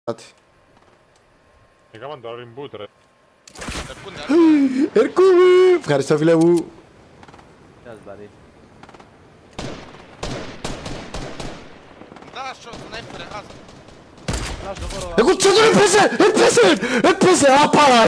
Έκαναν το reboot ρε. Έρχομαι! Ευχαριστώ φίλε μου. Γεια σου buddy. Δάσο, σνάιπερ, άσε. Δάσ' το χώρο. Εγώ τσέτω έπαιζε! Έπαιζε! Έπαιζε! Άπαρα!